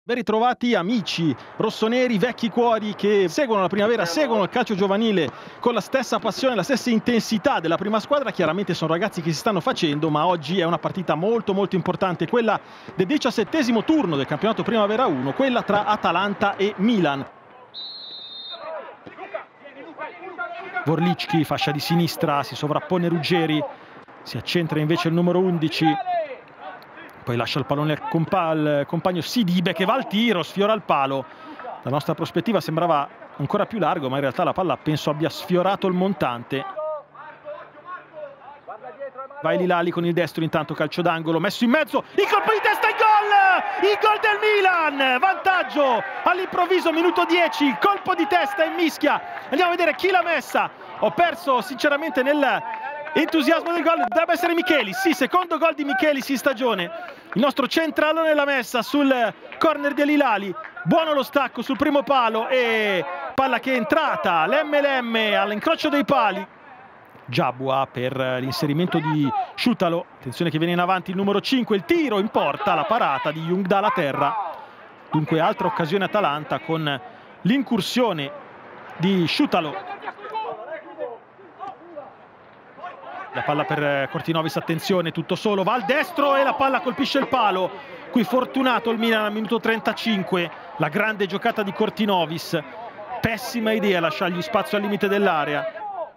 Ben ritrovati amici rossoneri, vecchi cuori che seguono la primavera, seguono il calcio giovanile con la stessa passione, la stessa intensità della prima squadra. Chiaramente sono ragazzi che si stanno facendo, ma oggi è una partita molto importante, quella del 17° turno del campionato Primavera 1, quella tra Atalanta e Milan. Vorlicki, fascia di sinistra, si sovrappone Ruggeri, si accentra invece il numero 11. Poi lascia il pallone al compagno Sidibe che va al tiro, sfiora il palo. Dalla nostra prospettiva sembrava ancora più largo, ma in realtà la palla penso abbia sfiorato il montante. Va Lilali con il destro, intanto calcio d'angolo, messo in mezzo, il colpo di testa, il gol! Il gol del Milan! Vantaggio all'improvviso, minuto 10, il colpo di testa in mischia. Andiamo a vedere chi l'ha messa. Ho perso sinceramente nell'entusiasmo del gol, dovrebbe essere Michelis, sì, secondo gol di Michelis in stagione. Il nostro centralone l'ha messa sul corner di Lilali, buono lo stacco sul primo palo e palla che è entrata, l'M all'incrocio dei pali. Gyabuaa per l'inserimento di Sciutalo, attenzione che viene in avanti il numero 5, il tiro in porta, la parata di Jungdahl a terra. Dunque altra occasione Atalanta con l'incursione di Sciutalo. La palla per Cortinovis, attenzione, tutto solo, va al destro e la palla colpisce il palo. Qui fortunato il Milan al minuto 35, la grande giocata di Cortinovis. Pessima idea lasciargli spazio al limite dell'area.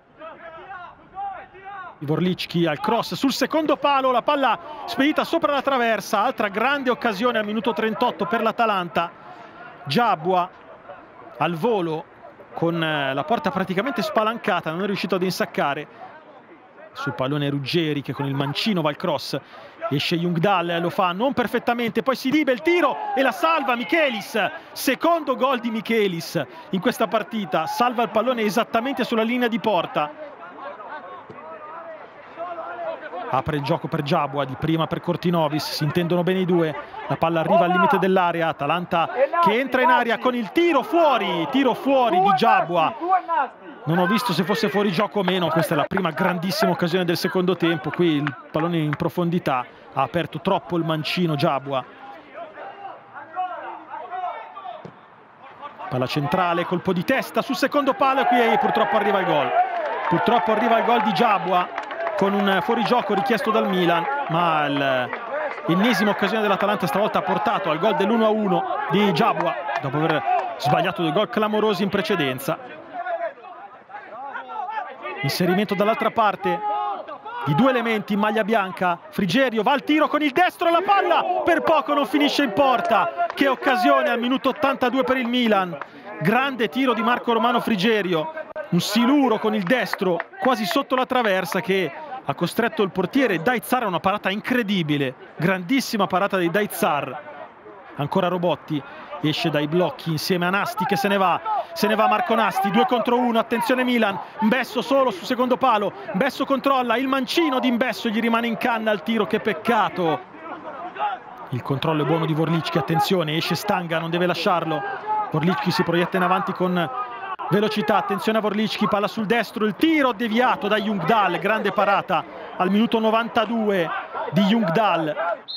Vorlicki al cross sul secondo palo, la palla spedita sopra la traversa, altra grande occasione al minuto 38 per l'Atalanta. Gyabuaa al volo con la porta praticamente spalancata, non è riuscito ad insaccare. Sul pallone Ruggeri che con il mancino va al cross, esce Jungdahl, lo fa non perfettamente, poi Sidibe il tiro e la salva Michelis, secondo gol di Michelis in questa partita, salva il pallone esattamente sulla linea di porta. Apre il gioco per Gyabuaa, di prima per Cortinovis, si intendono bene i due, la palla arriva al limite dell'area, Atalanta che entra in area con il tiro fuori di Gyabuaa. Non ho visto se fosse fuori gioco o meno, questa è la prima grandissima occasione del secondo tempo, qui il pallone in profondità, ha aperto troppo il mancino Gyabuaa. Palla centrale, colpo di testa sul secondo palo e qui purtroppo arriva il gol. Purtroppo arriva il gol di Gyabuaa con un fuorigioco richiesto dal Milan, ma l'ennesima occasione dell'Atalanta stavolta ha portato al gol dell'1-1 di Gyabuaa, dopo aver sbagliato 2 gol clamorosi in precedenza. Inserimento dall'altra parte di 2 elementi in maglia bianca. Frigerio va al tiro con il destro, la palla per poco non finisce in porta. Che occasione al minuto 82 per il Milan. Grande tiro di Marco Romano Frigerio, un siluro con il destro quasi sotto la traversa che ha costretto il portiere Daitzar a una parata incredibile. Grandissima parata di Daitzar. Ancora Robotti, esce dai blocchi insieme a Nasti che se ne va Marco Nasti, 2 contro 1, attenzione Milan, Mbesso solo sul secondo palo, Mbesso controlla, il mancino di Mbesso gli rimane in canna al tiro, che peccato. Il controllo è buono di Vorlicki, attenzione, esce Stanga, non deve lasciarlo. Vorlicki si proietta in avanti con velocità, attenzione a Vorlicki, palla sul destro, il tiro deviato da Jungdahl, grande parata al minuto 92 di Jungdahl.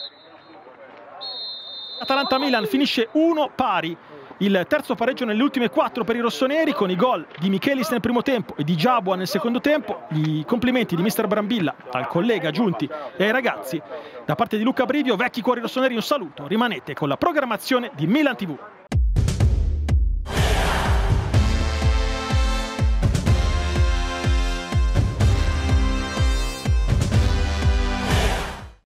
Atalanta-Milan finisce 1 pari, il terzo pareggio nelle ultime 4 per i rossoneri con i gol di Michelis nel primo tempo e di Gyabuaa nel secondo tempo. I complimenti di mister Brambilla al collega Giunti e ai ragazzi. Da parte di Luca Brivio, vecchi cuori rossoneri, un saluto, rimanete con la programmazione di Milan TV.